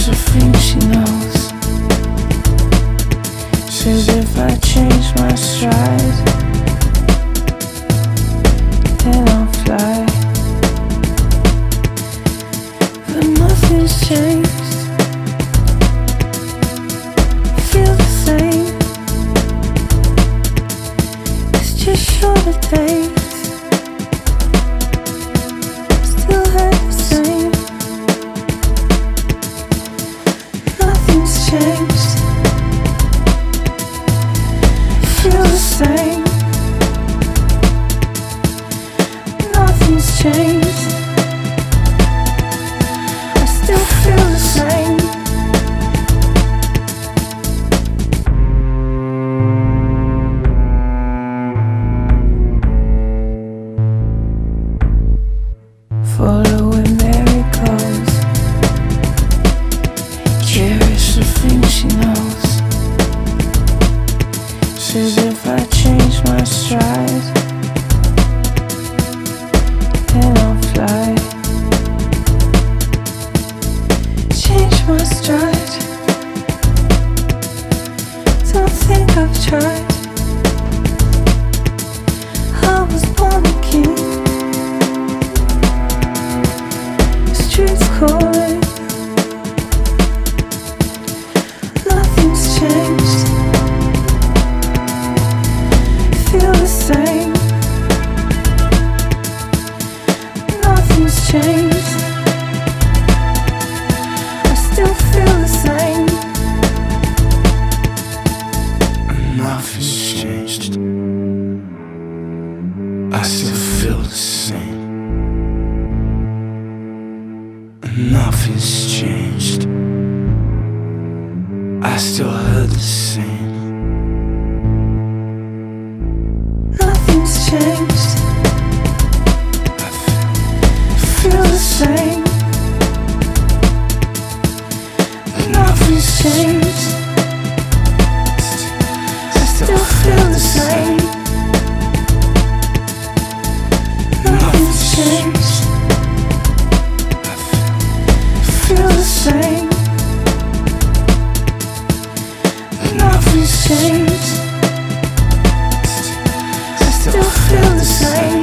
she thinks she knows. Says if I change my stride, then I'll fly. But nothing's changed. Feel the same. It's just shorter days. Still hurt the same. Nothing's changed. Feel the same. Nothing's changed. I still feel the same. Follow where Mary goes. Cherish the things she knows. Says if I change my stride, then I'll fly. Change my stride. Don't think I've tried. I was born a king. Streets calling. Nothing's changed. Feel the same. Nothing's changed. I still feel the same. Nothing's changed. I still feel the same. Nothing's changed. I still heard the same. Nothing's changed. I feel the same. Nothing's changed. I still feel the same. Nothing's changed. Feel the same. Nothing's changed. I still feel the same.